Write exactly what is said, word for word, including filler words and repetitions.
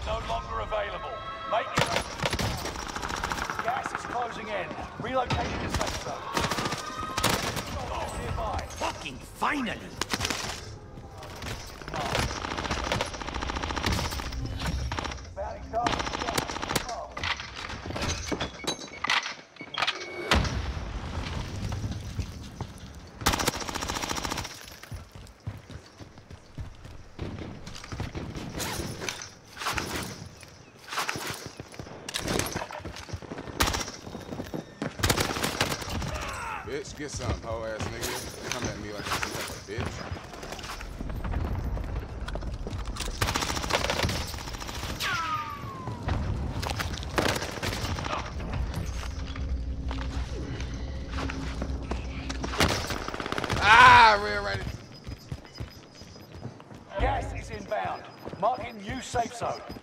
no longer available. Make your own. Gas is closing in. Relocating the safe zone. Nearby. Fucking finally! Bounty target down. Bitch, get some, hoe ass nigga. Come at me like you like a bitch. Ah, real ready. Gas is inbound. Marking new safe zone.